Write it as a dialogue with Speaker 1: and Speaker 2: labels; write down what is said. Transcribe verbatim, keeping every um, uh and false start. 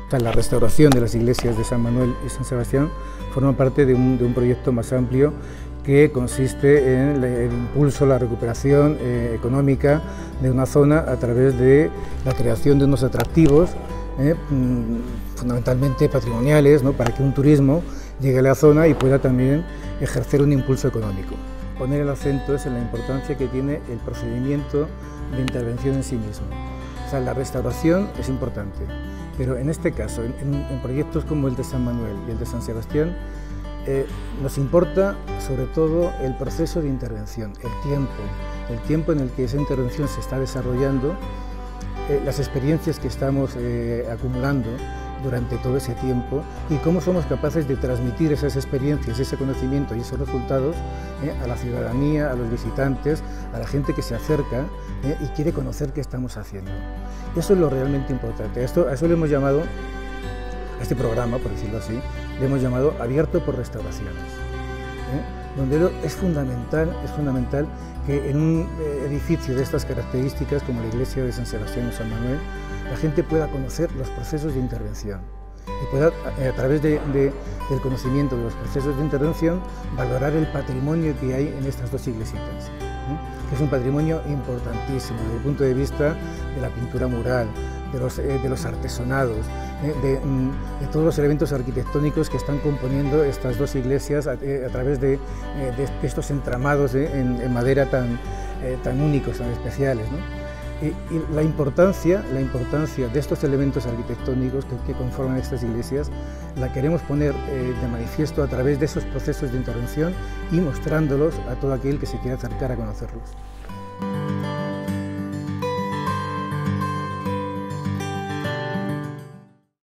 Speaker 1: O sea, la restauración de las iglesias de San Manuel y San Sebastián forma parte de un, de un proyecto más amplio que consiste en el impulso, la recuperación eh, económica de una zona a través de la creación de unos atractivos eh, fundamentalmente patrimoniales, ¿no?, para que un turismo llegue a la zona y pueda también ejercer un impulso económico. Poner el acento es en la importancia que tiene el procedimiento de intervención en sí mismo. O sea, la restauración es importante, pero en este caso, en, en, en proyectos como el de San Manuel y el de San Sebastián, eh, nos importa sobre todo el proceso de intervención, el tiempo, el tiempo en el que esa intervención se está desarrollando, eh, las experiencias que estamos eh, acumulando durante todo ese tiempo y cómo somos capaces de transmitir esas experiencias, ese conocimiento y esos resultados eh, a la ciudadanía, a los visitantes, a la gente que se acerca eh, y quiere conocer qué estamos haciendo. Eso es lo realmente importante. Esto, a eso le hemos llamado, a este programa, por decirlo así, le hemos llamado Abierto por Restauraciones, ¿eh? donde es fundamental, es fundamental que en un edificio de estas características, como la iglesia de San Sebastián o San Manuel, la gente pueda conocer los procesos de intervención y pueda, a través de, de, del conocimiento de los procesos de intervención, valorar el patrimonio que hay en estas dos iglesitas, ¿eh? que es un patrimonio importantísimo desde el punto de vista de la pintura mural, de los, eh, de los artesonados, eh, de, de todos los elementos arquitectónicos que están componiendo estas dos iglesias a, eh, a través de, eh, de estos entramados eh, en, en madera tan, eh, tan únicos, tan especiales, ¿no? Y, y la importancia, la importancia de estos elementos arquitectónicos que, que conforman estas iglesias la queremos poner eh, de manifiesto a través de esos procesos de intervención y mostrándolos a todo aquel que se quiera acercar a conocerlos.